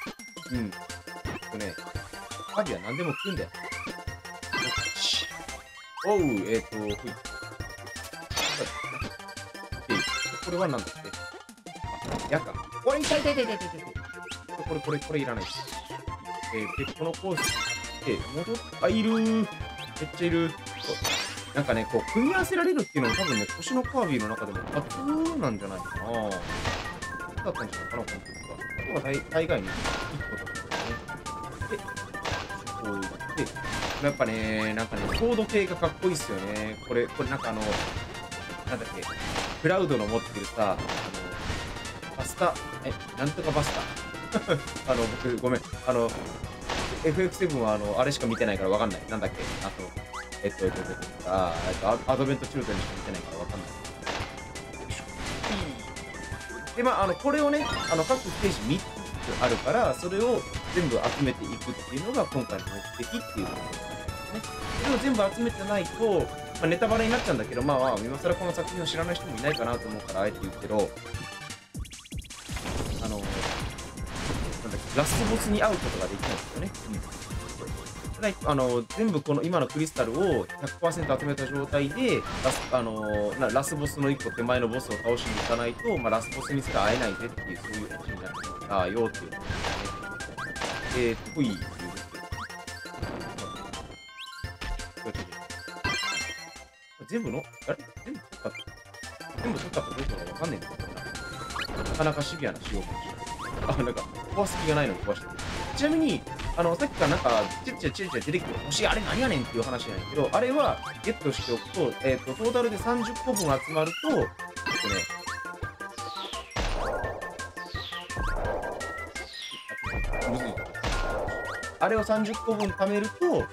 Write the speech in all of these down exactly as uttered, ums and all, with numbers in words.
うん。とね、カービィは何でも食うんだよ。よし。おう、えっ、ー、と、ほい。これは何だっけ？あ、矢か。これ痛い痛い痛い痛い痛い痛い。これこれこれいらないです。えー、で、このコースで戻っ、あ、いるー。めっちゃいる。そう。なんかね、こう、組み合わせられるっていうのも多分ね、星のカービィの中でも初なんじゃないかな。だったんじゃないかな、本当には。ここは大大概にいいことだったね。で、こう言って、やっぱね、なんかね、コード系がかっこいいっすよね。これ、これなんかあの、なんだっけ、クラウドの持ってるさ、あの、バスタ、え、なんとかバスタ。あの、僕、ごめん。あの、エフエフセブン はあの、あれしか見てないからわかんない。なんだっけ、あと、えっと、えっと、えっと、あえっと、アアドベントチルドレンしか見てないからわかんない。で、まあ、あの、これをね、あの、各ステージみっつあるから、それを全部集めていくっていうのが今回の目的っていうことなんですね。それを全部集めてないと、まあ、ネタバレになっちゃうんだけど、まあ、まあ、今更この作品を知らない人もいないかなと思うから、あえて言うけど、あの、なんだっけ、ラストボスに会うことができないんですよね。うんあの全部この今のクリスタルを ひゃくパーセント 集めた状態でラス、あのなラスボスのいっこ手前のボスを倒しに行かないと、まあ、ラスボスにすら会えないぜっていうそういう話になってたよっていうことですね。えー、っと、ほい。全部のあれ全部取った全部取ったかどうかがわかんないんだけどな。なかなかシビアな仕様かもしれない。あ、なんか、壊す気がないのに壊してる。ちなみに、あの、さっきからなんか、チラチラチラチラ出てきて、星あれ何やねんっていう話じゃないけど、あれはゲットしておくと、えっ、ー、と、トータルでさんじゅっこぶん集まると、えっとね、むずい。あれをさんじゅっこぶん貯めると、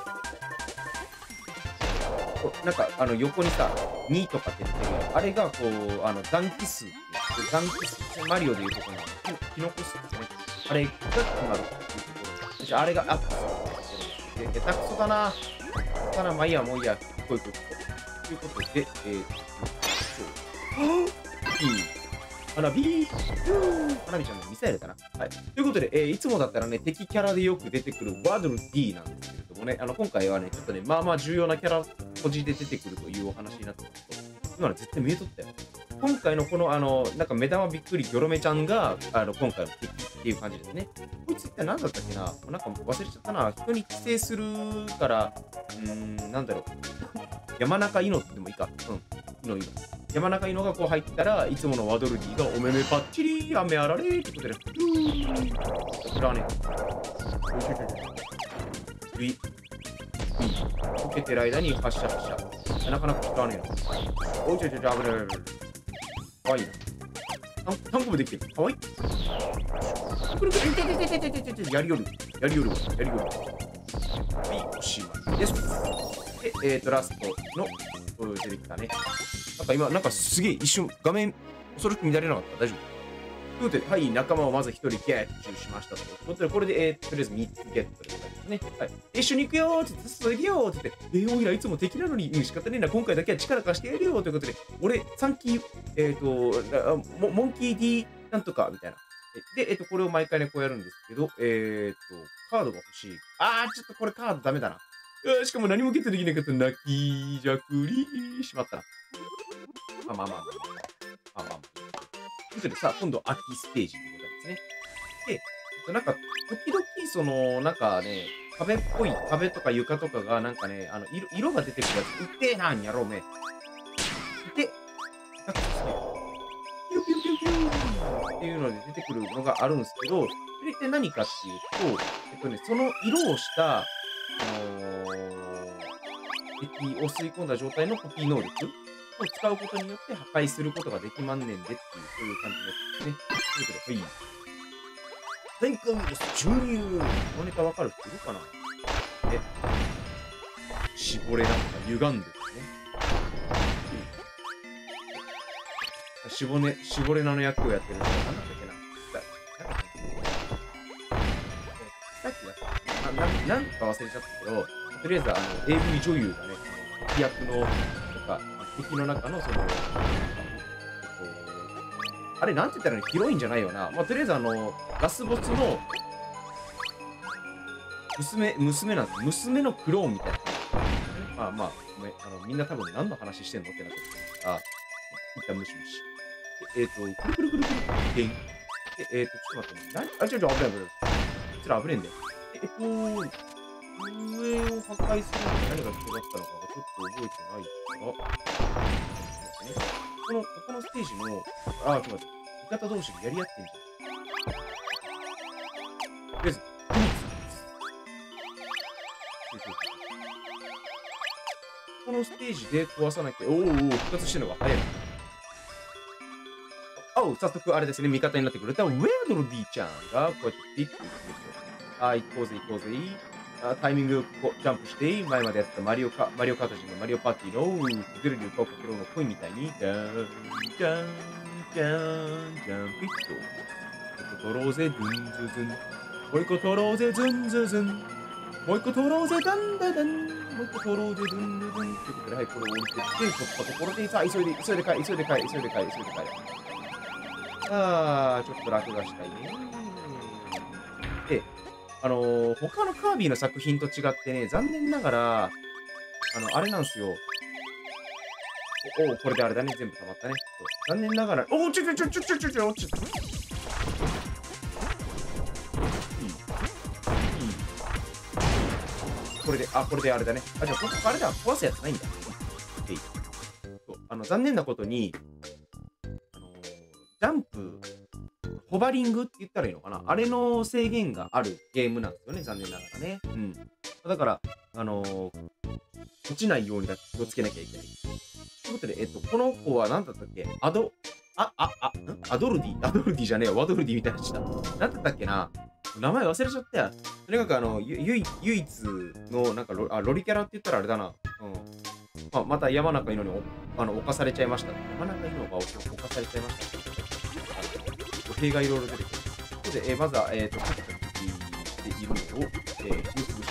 なんか、あの、横にさ、にとかって出てるやん。あれが、こう、あの、残機数っていう、残機数、マリオでいうところの、キノコ数ですね。あれが決まるっていうところ。あれがアップするっていうところで、下手くそだな。ただ、まあいいや、もういいや。こういうこと。ということで、えー、そう。いい。花火花火ちゃんのミサイルかな。はい。ということで、えー、いつもだったらね、敵キャラでよく出てくるワドル D なんですけれどもね、あの、今回はね、ちょっとね、まあまあ重要なキャラ、個人で出てくるというお話になってますけど、今の絶対見えとったよ。今回のこの、あの、なんか目玉びっくりギョロメちゃんが、あの、今回の敵っていう感じですね。こいつって何だったっけな、なんか忘れちゃったな。人に寄生するから、うーん、なんだろう。山中イノってでもいいか。うん。イノイノ。山中イノがこう入ったらいつものワドルディがお目目パッチリ雨あられってことで、うーん。これはね、よいしょよいしょ。ビ溶けてる間に発射発射。なかなか使わねえな。おいちょいちょいちょい危ない危ない危ない。かわいいな。タンクもできてる。かわいい。くるくる、いてててててててて、やりよる。やりよるわ。やりよるわ。はい、おしまいです。で、えーと、ラストの、出てきたね。なんか今、なんかすげえ一瞬、画面、恐ろしく乱れなかった。大丈夫？ ということで、はい、仲間をまずひとりゲットしましたと。ということで、これで、えー、とりあえずみっつゲットでございますね。はい。一緒に行くよーって言って、進んでいくよーって言って、えー、おいらいつも敵なのに、うん、仕方ねえな、今回だけは力貸してやるよということで、俺、サンキー、えっ、とモ、モンキー D なんとか、みたいな。で、えっ、と、これを毎回ね、こうやるんですけど、えっ、と、カードが欲しい。あー、ちょっとこれカードダメだな。しかも何もゲットできなかった。泣きじゃくりしまったな。まあまあまあまあまあ。まあまあまあ。ということでさ、今度秋ステージでございますね。で、えっと、なんか、時々、その、なんかね、壁っぽい、壁とか床とかが、なんかね、あの、色色が出てくるやつ、うってえな、にやろうめ。で、なんかですね、ピューピューピューピューっていうので出てくるのがあるんですけど、それって何かっていうと、えっとね、その色をした、あのー、敵を吸い込んだ状態のコピー能力を使うことによって破壊することができまんねんでっていう、そういう感じのやつですね。ということで、はい。天空ミルス注入このネタわかる人いるかなえ、絞れなんか歪んでるね。絞れ、絞れなの役をやってる人は何だったっけなさっきだったな、な、なんか忘れちゃったけど、とりあえずあの エーブイ 女優がね、敵役の、とか、敵の中のその、あれ、なんて言ったらいいの、ヒロインじゃないよな。まあ、とりあえずあの、ラスボスの、娘、娘なんです。娘のクローンみたいな。まあまあ、ごめん、あの、みんな多分何の話してんのってなってるから、一旦無視無視。で、えっ、ー、と、くるくるくるくる、でん。で、えっ、ー、と、ちょっと待ってね。何あ、違う違う、危ない危ない。こちら危ねえんだよ。で、えっ、ー、と、上を破壊するのに何が必要だったのかがちょっと覚えてないから、この、ここのステージの、あ、ちょっと待って。味方同士でやり合ってんじゃん。とりあえず、フニッツ。このステージで壊さなきゃ、おーおー、復活してるのが早いな。おう、早速あれですね、味方になってくれたウェアドルディちゃんが、こうやってピッて言ってくれて、あ、行こうぜ行こうぜ。あ、タイミングこうジャンプして、前までやったマリオカ、マリオカート人のマリオパーティーの、ぐるぐるとかけろのコインみたいに、ダーン、ダーン、ダーン、ジャンピッと。もう一個取ろうぜ、ズンズズン。もう一個取ろうぜ、ズンズズン。もう一個取ろうぜ、ダンダダン。もう一個取ろうぜ、ズンズズン。ということで、はい、これを降りてって、取ったところで、さあ、急いで、急いで帰、急いで帰、急いで帰、急いで帰。ああ、ちょっと楽がしたいね。で、あのー、他のカービィの作品と違ってね、残念ながら、あの、あれなんですよ。おお、これであれだね。全部溜まったね。残念ながら、おお、ちょちょちょちょちょちょちょちょ。これで、あ、これであれだね。あ、じゃあ、ここあれだ。壊すやつないんだ。えい。そうあの、残念なことに、あのー、ジャンプ、ホバリングって言ったらいいのかなあれの制限があるゲームなんですよね。残念ながらね。うん。だから、あのー、落ちないようにだけ気をつけなきゃいけない。ということで、えっと、この子は何だったっけアド、あ、あ、あ、んアドルディアドルディじゃねえよ。ワドルディみたいなした。何だったっけな名前忘れちゃったよ。とにかく、あの、ゆ唯唯一の、なんかロあ、ロリキャラって言ったらあれだな。うん。まあ、また山中いのにあの侵されちゃいました。山中いのが侵されちゃいました。兵がいろいろ出てくる。ということで、えー、まずは、えっ、ー、と、さっきしているのを、えー、封鎖していきます。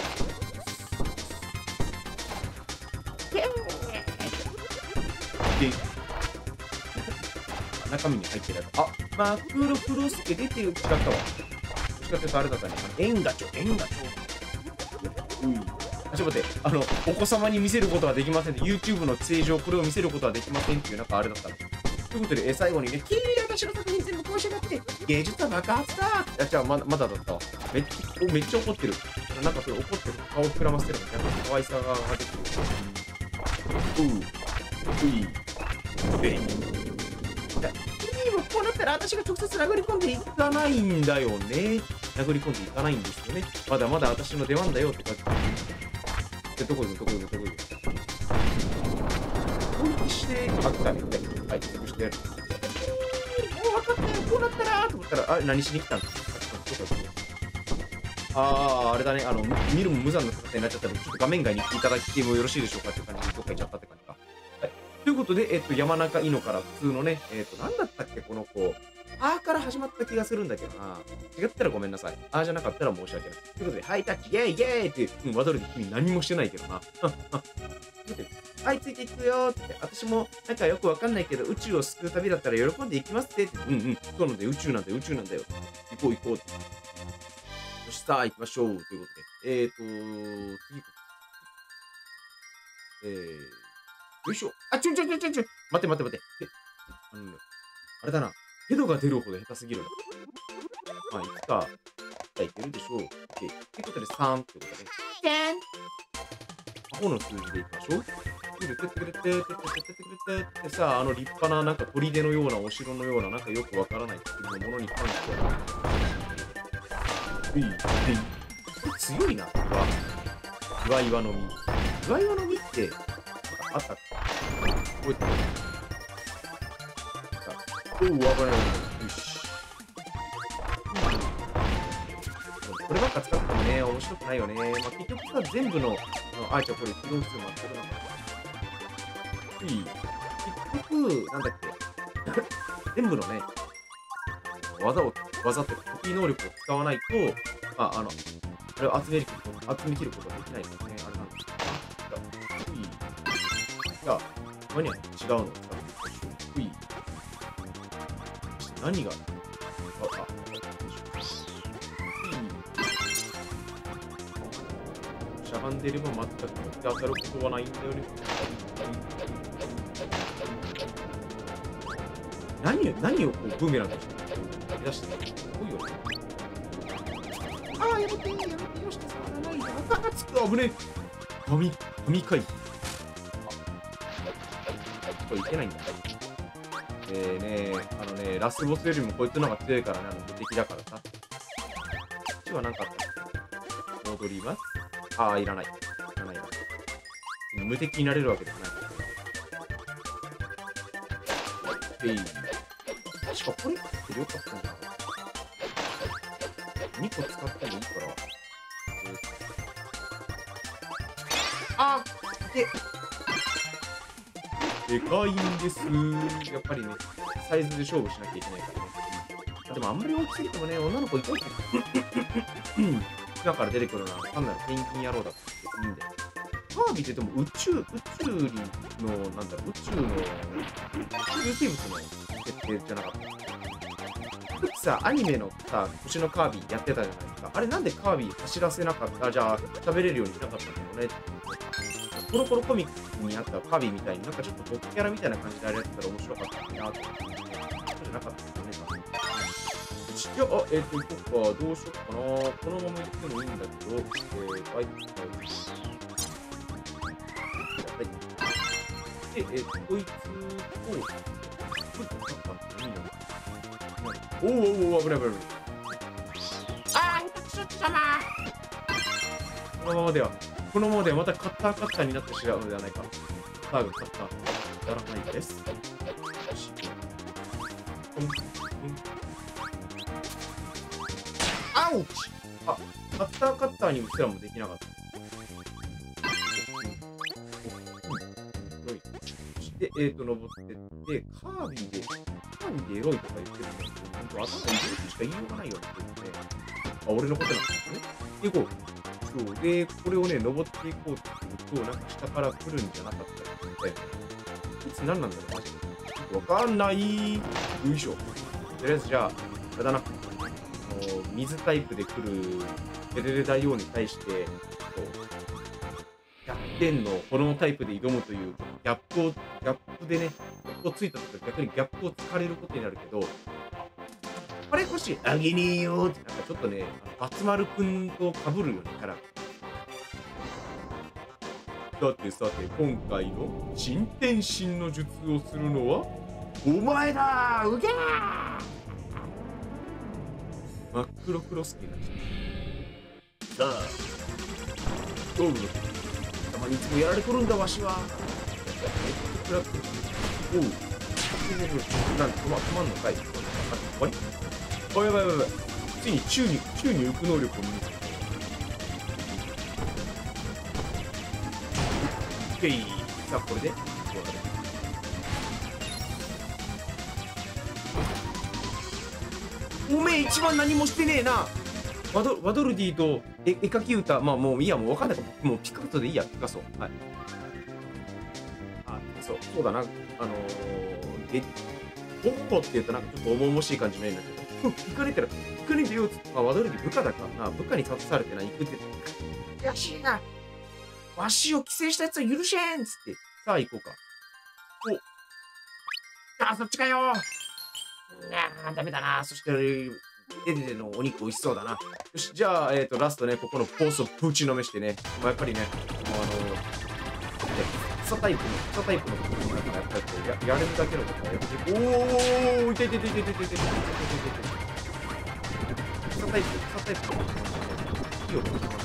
中身に入ってるやつ。あ、マクロクロスケ出てる。違ったわ。どっちかっていうとあれだったね。エンガチョ、エンガチョ。うん。ちょっと待って、あの、お子様に見せることはできません。YouTube の規制上、これを見せることはできませんっていう、なんかあれだったの。ということで、え最後にね、きれい私の作品全部こうしやがって、芸術は爆発だーあ、じゃあまだ、まだだったわ。めっちゃ、めっちゃ怒ってる。なんかそれ怒ってる。顔膨らませてるの。逆に可愛さが出てくる。うう。うい。べい。こうなったら私が直接殴り込んでいかないんだよね。殴り込んでいかないんですよね。まだまだ私の出番だよって感じ。で、どこ行くどこ行くどこ行く攻撃して、あ、来たね。はい、潰してやる。もう分かったよ、こうなったらと思ったら、あれ、何しに来たんですかあー、あれだね、あの、見るも無残な形になっちゃったので、ちょっと画面外に来ていただいてもよろしいでしょうかっていう感じで、どっか行っちゃったって感じか。はい。ということで、えっと、山中いのから普通のね、えっと、なんだったっけ、この子。 あーから始まった気がするんだけどな。違ったらごめんなさい。あーじゃなかったら申し訳ない。ということで、ハイタッチ、イェイイェイって、うん、ワドルで君何もしてないけどな。はい、ついていくよーって、私もなんかよくわかんないけど、宇宙を救う旅だったら喜んでいきますってって、うんうん、そうなんだよ、宇宙なんだよ、宇宙なんだよ。行こう行こうって。よし、さあ行きましょう。ということで、えーと、次、えー、よいしょ。あ、ちょちょちょちょちょ、待って待って待って。え、あのね、あれだな。ヘドが出るほど下手すぎるな。まあ、いくか。じゃあいけるでしょう。で、ということでさんってことで、アホの数字でいきましょう。てるてってくれて、てってってってくれてってさ、あの立派ななんか砦のようなお城のようななんかよくわからない作りのものに関しては、うい、でい、これ強いな、岩。岩岩の実。岩岩の実って、なんかあったっけ覚えてない。おう、危ない危ない。よし。こればっか使ってもね、面白くないよね。まあ、結局さ、全部の、あの、あいちゃんこれ起動数全くなかった。いい。結局、なんだっけ。全部のね、技を、技ってコピー能力を使わないと、まあ、あの、あれを集めること、集めきることができないですよね。あれなんですか。いい。じゃあ、他には違うのを使ってみましょう。いい。何が、あ、あ、しゃがんでれば全く当たることはないんだよね。何を、何をこうブーメランとして出してるすごいよね。ああ、やめて、やめて、よし、触らないで。赤がつく、危ねえ。神、神回避。あ、これいけないんだ。えーね、あのね、ラスボスよりもこいつの方が強いからね、あの無敵だからさ。こっちは何かあった戻ります。ああ、いらない。いらない、いらない。無敵になれるわけではない。えい。確かこれってよかったんだな。にこ使ってもいいから。あーで、でかいんです。やっぱりね、サイズで勝負しなきゃいけないからね。あでもあんまり大きすぎてもね、女の子いたいけど。今から出てくるのは単なるペンギン野郎だって別にいいんだよ。カービィってでも宇宙、宇宙にの、なんだろう、宇宙の、宇宙生物の設定じゃなかった。さ、アニメのさ、星のカービィやってたじゃないですか。あれなんでカービィ走らせなかった？じゃあ、食べれるようにしなかったんだろうね。コロコロコミックにあったカービィみたいになんかちょっと僕キャラみたいな感じであれやってたら面白かったのになと思って。そうじゃなかったですよね、いや、あ、えっ、ー、と、行こうか。どうしよっかな。このまま行ってもいいんだけど、えー、はい、はい。で、えー、こいつを、ちょっと勝ったんですよね。おーおーおー、危ない危ない危ない。あー、ちょっと様このままでは、このままではまたカッターカッターになってしまうのではないか。カッターがカッター、やらないです。よし。うん、うん。アウチあ、カッターカッターにすらもできなかった。で、えーと、登ってって、カービィで、カービィでエロいとか言ってるんだけど、ほんと頭に入れるしか言いようがないよねって言ってね。あ、俺のことなんですね。で、行こう。そう。で、これをね、登っていこうって言うと、なんか下から来るんじゃなかったりするみたいな。いつ何なんだろう、マジで。ちょっとわかんない。よいしょ。とりあえずじゃあ、あれだな。水タイプで来るテレレ大王に対して、ひゃくてんの炎タイプで挑むというギャップを、ギャップでね、ギャップをついたとか逆にギャップを突かれることになるけど、これ欲しい、あげねえよーって、なんかちょっとね、バツ丸くんと被るよね、キャラ。さてさて、今回の新天神の術をするのは、お前だーうげー真っ黒クロスケになっちゃった。さあ、ゴールド。たまにいつもやられとるんだわしは。おう。おお、なんで止ま、止まんのかい。あ、終わり？あ、やばいやばいやばい。ついに宙に、宙に浮く能力を身につけた。オッケー。さあ、これで、 おめえ一番何もしてねえな。ワドワドルディと絵絵描き歌、まあもういいや、もう分かんない。もうピカソでいいや、ピカソ。はい。あ、ピカソ。そうだな。あのー、え、ゴッホって言うとなんかちょっと重々しい感じの絵なんだけど、行かねえたら、行かねえでよっつって、まあ、ワドルディ部下だからな、部下に立たされてな、行くって言って、悔しいな。わしを寄生したやつは許しへんっつって、さあ行こうか。お、あ、そっちかよ。あー、ダメだな。そして、デデデのお肉美味しそうだな。よし、じゃあ、えっ、ー、と、ラストね、ここのコースをぶちのめしてね、まあ、やっぱりね、もうあのー、草タイプの、草タイプのことだから、やっぱりこうや、やれるだけのことはやって、おー、いていていていていていていていていていていて草タイプ、草タイプのこと火を通します。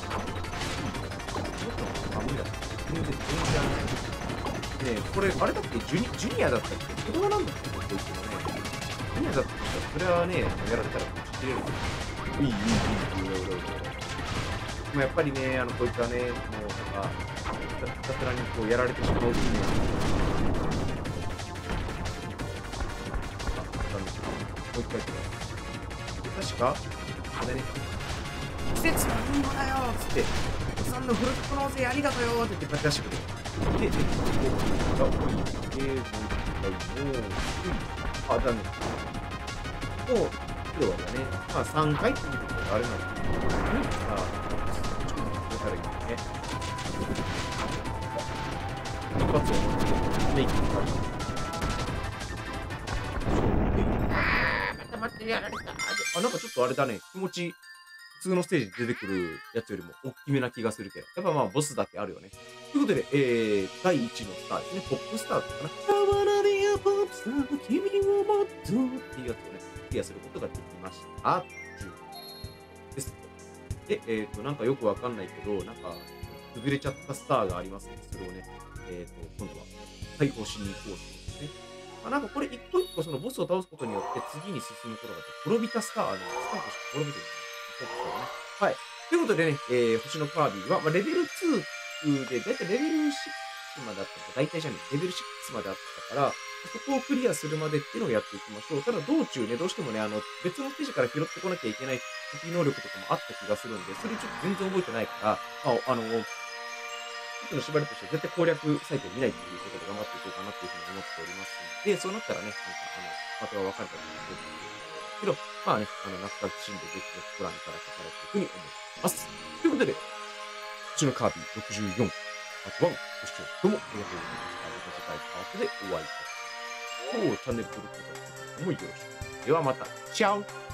あ、無理だ。全然、全然あれない。ねえ、これ、あれだっけジュニ、ジュニアだったっけ子供なんだっけこいつもね。ジュニアだったら、それはね、やられたら切れるけど。いい、いい、いい、いい、いい、いい、いい。でもやっぱりね、あの、こいつはね、もうなんか、ひたすらにこうやられてしまうっていうね。あ、ダメだ。もう一回やってね。確か、あれね、季節のリンゴだよっつって、さんのフルーツ納税ありがとうよって言って出してくれる。で、で、で、で、あ、もう一回、もう一回、もう、あ、ダメ。もう、要はだね、まあさんかいっていうことがあれなんですけど、さあ、ちょっとこれからいいね。一発を持ってメイクにかけて。あー、また待ってやられた。あ、なんかちょっとあれだね、気持ち、普通のステージに出てくるやつよりも大きめな気がするけど、やっぱまあボスだけあるよね。ということで、えー、だいいちのスターですね、ポップスターかな。I wanna be a pop star 君をもっとっていうやつをね、クリアすることができました。です。で、えっ、ー、と、なんかよくわかんないけど、なんか、崩れちゃったスターがありますので、それをね、えっ、ー、と、今度は解放しに行こうというですね。まあ、なんかこれ一個一個そのボスを倒すことによって次に進むことができる。滅びたスター、あの、スターとして滅びてるんですね。はい。ということでね、えー、星のカービィは、まあ、レベルツーで、だいたいレベルシックスまであったのか、大体じゃねえ、レベルシックスまであったから、そこをクリアするまでっていうのをやっていきましょう。ただ道中ね、どうしてもね、あの、別のステージから拾ってこなきゃいけない敵能力とかもあった気がするんで、それちょっと全然覚えてないから、まあ、あの、僕の縛りとしては絶対攻略サイトを見ないっていうことで頑張っていこうかなっていうふうに思っておりますので、そうなったらね、なんか、あの、パートが分かれたりとかけど、まあね、あの、懐かしんでぜひね、ご覧いただけたらというふうに思います。ということで、うちのカービィろくじゅうよん、パートワン、ご視聴どうもありがとうございました。また次回パートでお会いいたしましょう。チャンネル登録とかもよろしく。ではまた、チャオ